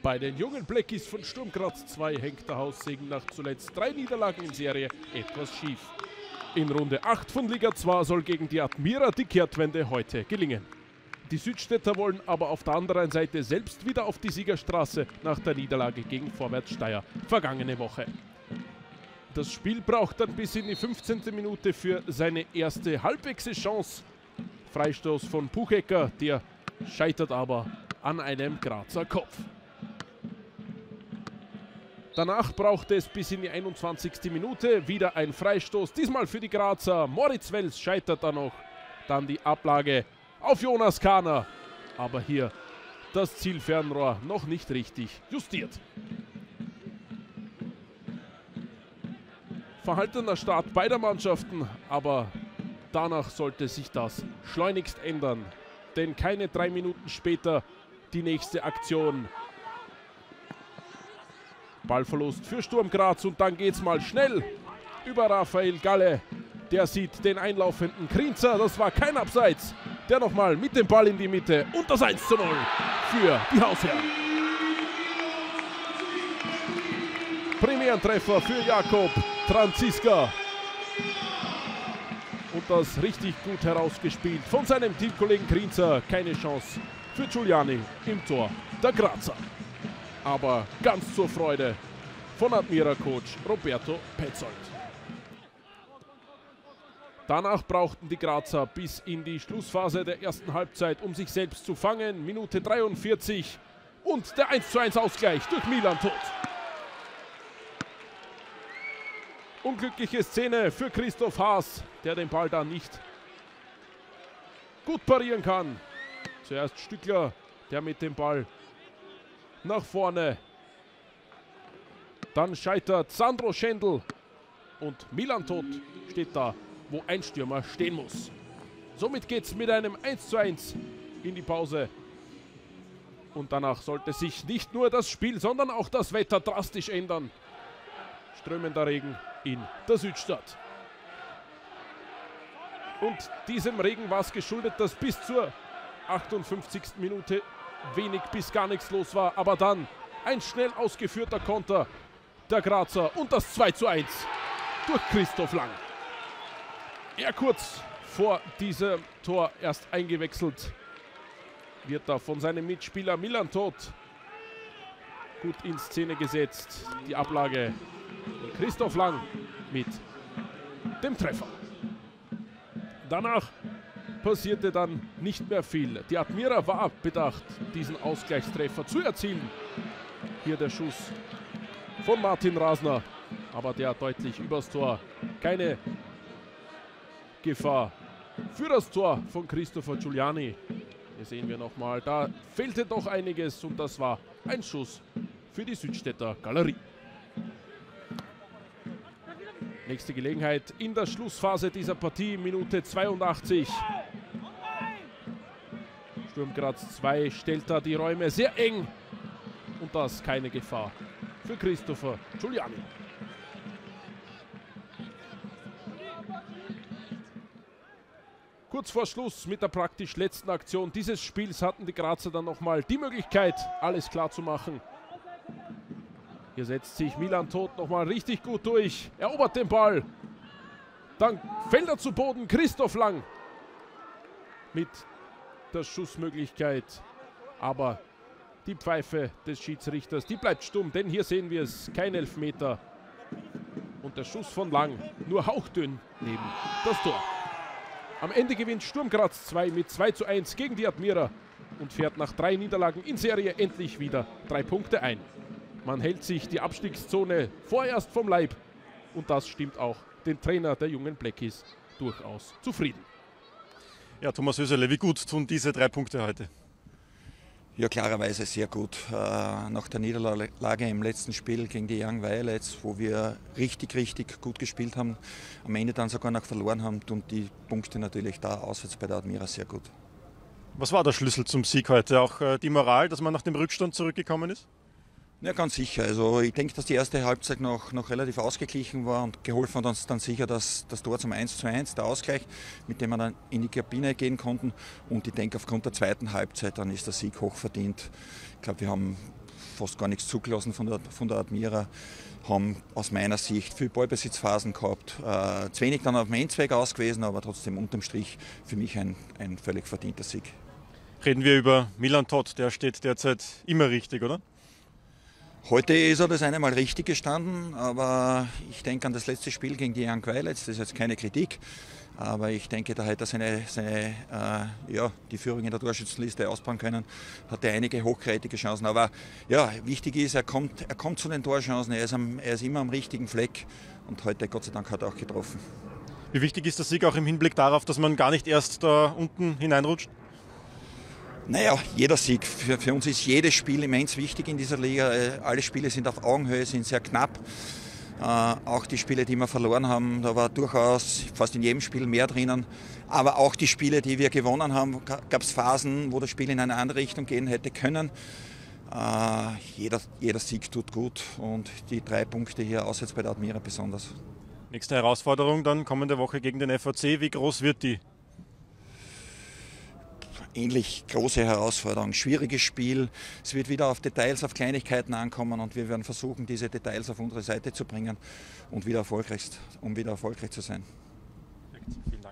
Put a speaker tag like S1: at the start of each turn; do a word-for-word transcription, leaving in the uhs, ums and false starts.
S1: Bei den jungen Blackies von Sturm Graz zwei hängt der Haussegen nach zuletzt drei Niederlagen in Serie etwas schief. In Runde acht von Liga zwei soll gegen die Admira die Kehrtwende heute gelingen. Die Südstädter wollen aber auf der anderen Seite selbst wieder auf die Siegerstraße nach der Niederlage gegen Vorwärts Steyr vergangene Woche. Das Spiel braucht dann bis in die fünfzehnte Minute für seine erste halbwegs Chance. Freistoß von Puchecker, der scheitert aber an einem Grazer Kopf. Danach brauchte es bis in die einundzwanzigste Minute wieder ein Freistoß, diesmal für die Grazer. Moritz Wels scheitert da noch. Dann die Ablage auf Jonas Kahner. Aber hier das Zielfernrohr noch nicht richtig justiert. Verhaltener Start beider Mannschaften, aber danach sollte sich das schleunigst ändern. Denn keine drei Minuten später die nächste Aktion. Ballverlust für Sturm Graz und dann geht's mal schnell über Raphael Galle. Der sieht den einlaufenden Krinzer, das war kein Abseits. Der nochmal mit dem Ball in die Mitte und das eins zu null für die Hausherren. Premierentreffer für Jakob Tranziska. Und das richtig gut herausgespielt von seinem Teamkollegen Krinzer. Keine Chance für Giuliani im Tor der Grazer. Aber ganz zur Freude von Admira-Coach Roberto Petzold. Danach brauchten die Grazer bis in die Schlussphase der ersten Halbzeit, um sich selbst zu fangen. Minute dreiundvierzig und der eins zu eins Ausgleich durch Milan Todt. Unglückliche Szene für Christoph Haas, der den Ball da nicht gut parieren kann. Zuerst Stückler, der mit dem Ball nach vorne. Dann scheitert Sandro Schendl und Milan Todt steht da, wo ein Stürmer stehen muss. Somit geht es mit einem eins zu eins in die Pause. Und danach sollte sich nicht nur das Spiel, sondern auch das Wetter drastisch ändern. Strömender Regen in der Südstadt. Und diesem Regen war es geschuldet, dass bis zur achtundfünfzigsten Minute wenig bis gar nichts los war. Aber dann ein schnell ausgeführter Konter der Grazer und das zwei zu eins durch Christoph Lang. Er kurz vor diesem Tor erst eingewechselt, wird da von seinem Mitspieler Milan Todt gut in Szene gesetzt. Die Ablage von Christoph Lang mit dem Treffer. Danach passierte dann nicht mehr viel. Die Admira war bedacht, diesen Ausgleichstreffer zu erzielen. Hier der Schuss von Martin Rasner, aber der deutlich übers Tor. Keine Gefahr für das Tor von Christopher Giuliani. Hier sehen wir nochmal, da fehlte doch einiges und das war ein Schuss für die Südstädter Galerie. Nächste Gelegenheit in der Schlussphase dieser Partie, Minute zweiundachtzig. Sturm Graz zwei stellt da die Räume sehr eng und das keine Gefahr für Christopher Giuliani. Kurz vor Schluss mit der praktisch letzten Aktion dieses Spiels hatten die Grazer dann nochmal die Möglichkeit, alles klar zu machen. Hier setzt sich Milan Todt nochmal richtig gut durch, erobert den Ball. Dann fällt er zu Boden, Christoph Lang mit der Schussmöglichkeit. Aber die Pfeife des Schiedsrichters, die bleibt stumm, denn hier sehen wir es, kein Elfmeter. Und der Schuss von Lang nur hauchdünn neben das Tor. Am Ende gewinnt Sturm Graz zwei mit zwei zu eins gegen die Admira und fährt nach drei Niederlagen in Serie endlich wieder drei Punkte ein. Man hält sich die Abstiegszone vorerst vom Leib und das stimmt auch den Trainer der jungen Blackies durchaus zufrieden.
S2: Ja, Thomas Höserle, wie gut tun diese drei Punkte heute?
S3: Ja, klarerweise sehr gut. Äh, nach der Niederlage im letzten Spiel gegen die Young Violets, wo wir richtig, richtig gut gespielt haben, am Ende dann sogar noch verloren haben, und die Punkte natürlich da auswärts bei der Admira sehr gut.
S2: Was war der Schlüssel zum Sieg heute? Auch äh, die Moral, dass man nach dem Rückstand zurückgekommen ist?
S3: Ja, ganz sicher. Also ich denke, dass die erste Halbzeit noch, noch relativ ausgeglichen war und geholfen hat uns dann sicher das, das Tor zum eins zu eins, der Ausgleich, mit dem wir dann in die Kabine gehen konnten. Und ich denke, aufgrund der zweiten Halbzeit dann ist der Sieg hochverdient. Ich glaube, wir haben fast gar nichts zugelassen von der, von der Admira, haben aus meiner Sicht viel Ballbesitzphasen gehabt, äh, zu wenig dann auf dem Endzweig aus gewesen, aber trotzdem unterm Strich für mich ein, ein völlig verdienter Sieg.
S2: Reden wir über Milan Todt, der steht derzeit immer richtig, oder?
S3: Heute ist er das eine Mal richtig gestanden, aber ich denke an das letzte Spiel gegen die Young Violets, das ist jetzt keine Kritik, aber ich denke, da hätte er seine, seine, äh, ja, die Führung in der Torschützenliste ausbauen können, hatte einige hochkarätige Chancen, aber ja, wichtig ist, er kommt, er kommt zu den Torchancen, er ist, am, er ist immer am richtigen Fleck und heute, Gott sei Dank, hat er auch getroffen.
S2: Wie wichtig ist der Sieg auch im Hinblick darauf, dass man gar nicht erst da unten hineinrutscht?
S3: Naja, jeder Sieg. Für, für uns ist jedes Spiel immens wichtig in dieser Liga. Alle Spiele sind auf Augenhöhe, sind sehr knapp. Äh, auch die Spiele, die wir verloren haben, da war durchaus fast in jedem Spiel mehr drinnen. Aber auch die Spiele, die wir gewonnen haben, gab es Phasen, wo das Spiel in eine andere Richtung gehen hätte können. Äh, jeder, jeder Sieg tut gut und die drei Punkte hier auswärts bei der Admira besonders.
S2: Nächste Herausforderung dann kommende Woche gegen den F A C. Wie groß wird die?
S3: Ähnlich große Herausforderung, schwieriges Spiel. Es wird wieder auf Details, auf Kleinigkeiten ankommen und wir werden versuchen, diese Details auf unsere Seite zu bringen und wieder erfolgreich, um wieder erfolgreich zu sein.
S2: Vielen